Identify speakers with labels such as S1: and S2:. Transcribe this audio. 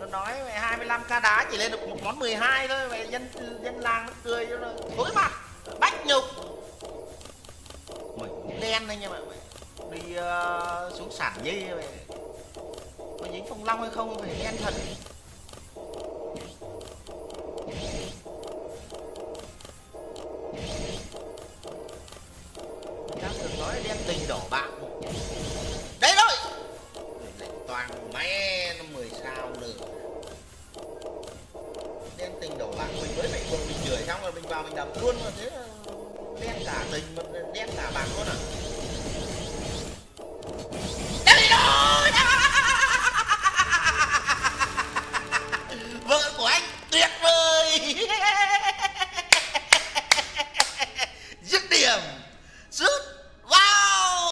S1: nói mày 25k đá chỉ lên được một món 12 thôi, mày dân dân làng nó cười cho nó thối mặt bách nhục. Mày đen đấy nha mày, đi xuống sản nhi mày có dính phong long hay không phải đen thật. Chắc được nói đen tình đổ bạc đấy rồi, toàn mẹ nó 10 sao nữa. Đen tình đổ bạc mình mới phải buồn mình chửi xong rồi mình vào mình đập luôn mà.